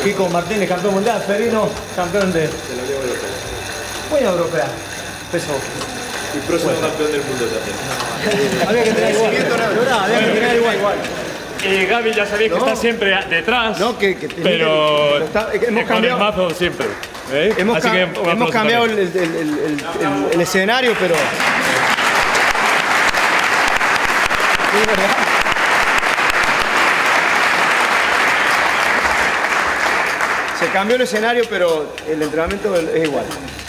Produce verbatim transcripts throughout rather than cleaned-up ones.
Kiko Martínez, campeón mundial. Ferino, campeón de... De la Unión Europea. Unión Europea. Peso. Y próximo bueno. campeón del mundo también. Había que tener igual. ¿Verdad? Había que tener igual. igual. Y Gaby ya sabéis que no. está siempre detrás, no, que, que pero, pero está, hemos con cambiado, el mazo siempre. ¿eh? Hemos, Así ca que hemos cambiado el, el, el, el, el, el escenario, pero... Es verdad. Se cambió el escenario, pero el entrenamiento es igual.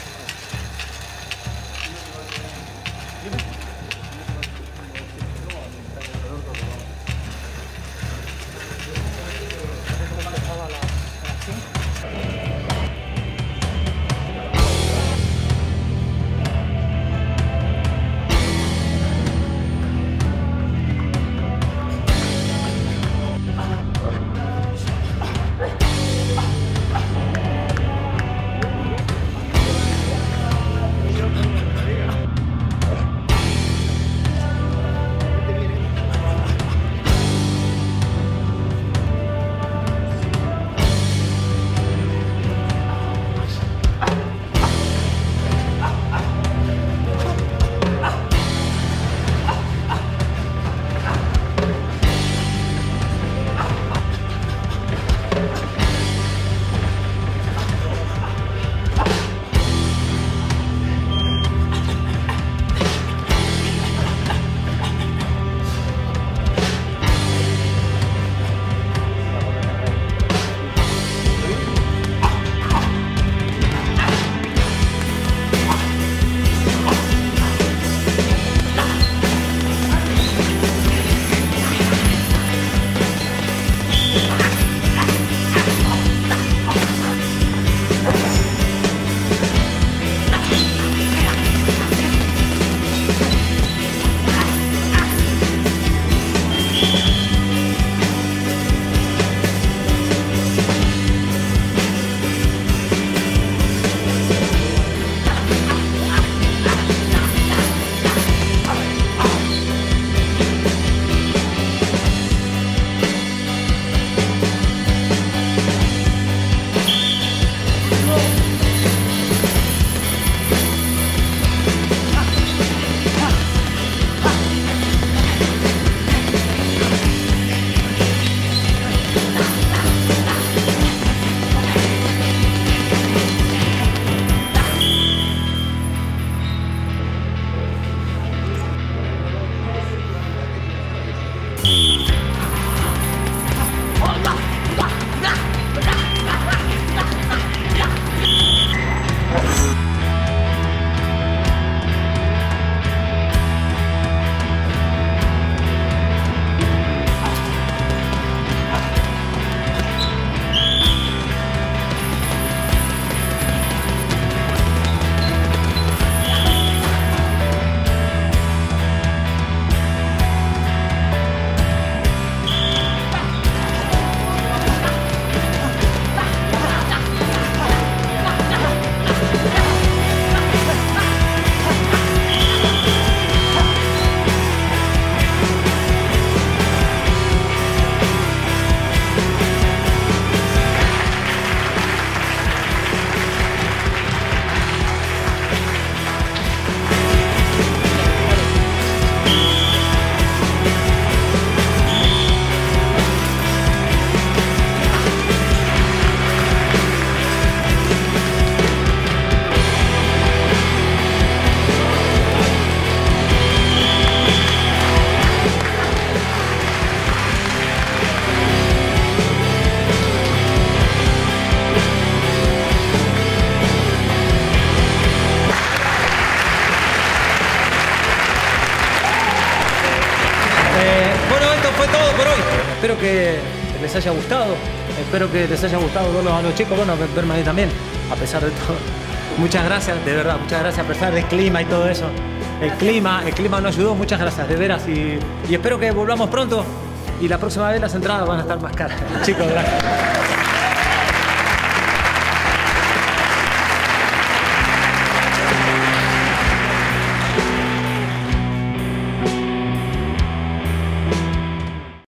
Espero que les haya gustado, espero que les haya gustado verlos a los chicos, bueno, verme a mí también, a pesar de todo. Muchas gracias, de verdad, muchas gracias a pesar del clima y todo eso. El clima, el clima nos ayudó, muchas gracias, de veras, y, y espero que volvamos pronto y la próxima vez las entradas van a estar más caras. Chicos, gracias.